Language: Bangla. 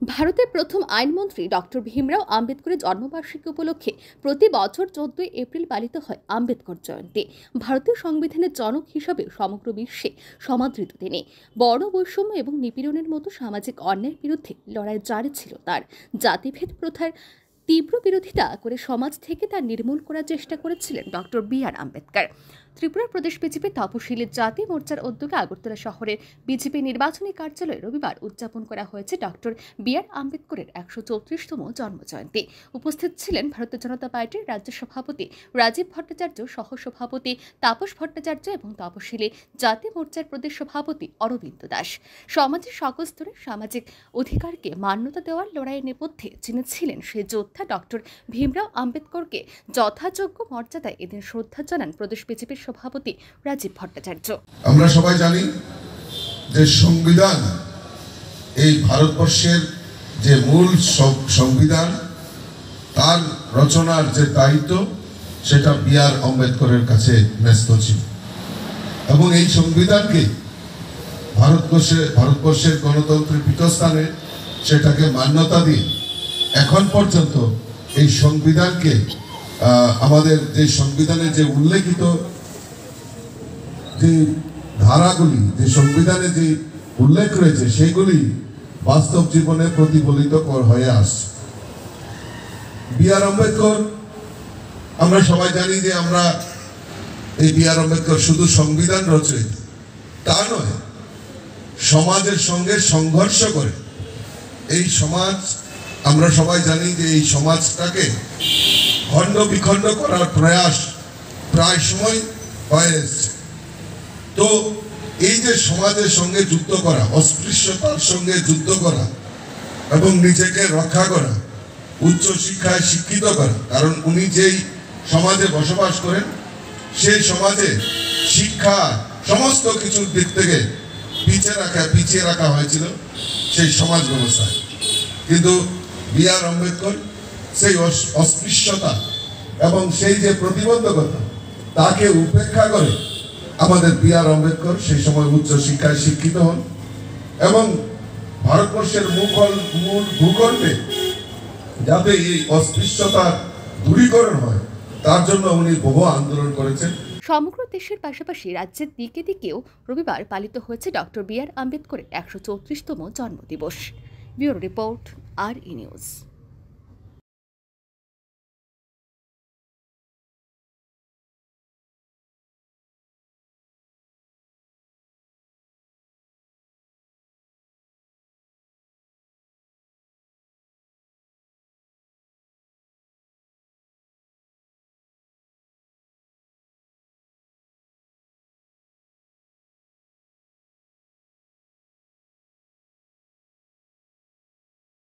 ভারতের প্রথম আইনমন্ত্রী ডক্টর ভীমরাও আম্বেদকরের জন্মবার্ষিকী উপলক্ষে প্রতি বছর 14 এপ্রিল পালিত হয় আম্বেদকর জয়ন্তী। ভারতীয় সংবিধানের জনক হিসাবে সমগ্র বিশ্বে সমাদৃত তিনি। বর্ণ বৈষম্য এবং নিপীড়নের মতো সামাজিক অন্যায়ের বিরুদ্ধে লড়াই জারি ছিল তার। জাতিভেদ প্রথার তীব্র বিরোধিতা করে সমাজ থেকে তা নির্মূল করার চেষ্টা করেছিলেন ডক্টর বি.আর. আম্বেদকর। ত্রিপুরা প্রদেশ বিজেপি তপশিলি জাতি মোর্চার উদ্যোগে আগরতলা শহরের বিজেপি নির্বাচনী কার্যালয়ে রবিবার উদযাপন করা হয়েছে ডক্টর বি.আর. আম্বেদকরের 134তম জন্মজয়ন্তী। উপস্থিত ছিলেন ভারতীয় জনতা পার্টির রাজ্য সভাপতি রাজীব ভট্টাচার্য, সহসভাপতি তাপস ভট্টাচার্য এবং তপশিলি জাতি মোর্চার প্রদেশ সভাপতি অরবিন্দ দাস। সমাজের সকল স্তরে সামাজিক অধিকারকে মান্যতা দেওয়ার লড়াইয়ের নেপথ্যে যিনি ছিলেন সেই যোদ্ধা ডক্টর ভীমরাও আম্বেদকরকে যথাযোগ্য মর্যাদায় এদিন শ্রদ্ধা জানান প্রদেশ বিজেপির সভাপতি রাজীব ভট্টাচার্য। আমরা সবাই জানি যে সংবিধান এই ভারতবর্ষের যে মূল সংবিধান, তার রচনার যে দায়িত্ব সেটা বি.আর. আম্বেদকরের কাছে ন্যস্ত ছিল এবং এই সংবিধানকে ভারতবর্ষের গণতন্ত্রের পীঠস্থানে সেটাকে মান্যতা দিয়ে এখন পর্যন্ত এই সংবিধানকে আমাদের যে সংবিধানের যে উল্লেখিত যে ধারাগুলি, যে সংবিধানে যে উল্লেখ রয়েছে সেগুলি বাস্তব জীবনে প্রতিফলিত হয়ে আসছে। বি.আর. আম্বেদকর, আমরা সবাই জানি যে আমরা এই বি.আর. আম্বেদকর শুধু সংবিধান রচয়িতা তা নয়, সমাজের সঙ্গে সংঘর্ষ করে এই সমাজ, আমরা সবাই জানি যে এই সমাজটাকে খণ্ড বিখণ্ড করার প্রয়াস প্রায় সময় হয়ে এসছে। তো এই যে সমাজের সঙ্গে যুদ্ধ করা, অস্পৃশ্যতার সঙ্গে যুদ্ধ করা এবং নিজেকে রক্ষা করা, উচ্চ শিক্ষায় শিক্ষিত করা, কারণ উনি যেই সমাজে বসবাস করেন সেই সমাজে শিক্ষা সমস্ত কিছুর দিক থেকে পিছিয়ে রাখা হয়েছিল সেই সমাজ ব্যবস্থায়। কিন্তু বি.আর. আম্বেদকর সেই অস্পৃশ্যতা এবং সেই যে প্রতিবন্ধকতা তাকে উপেক্ষা করে আমাদের বি.আর. আম্বেদকর সেই সময় উচ্চ শিক্ষায় শিক্ষিত হন এবং ভারতবর্ষের মূল ভূখণ্ডে যাতে এই অস্পৃশ্যতা দূরীকরণ হয় তার জন্য উনি বহু আন্দোলন করেছেন। সমগ্র দেশের পাশাপাশি রাজ্যের দিকে দিকেও রবিবার পালিত হয়েছে ডক্টর বি.আর. আম্বেদকরের 134তম জন্মদিবস। Bureau report, R E news.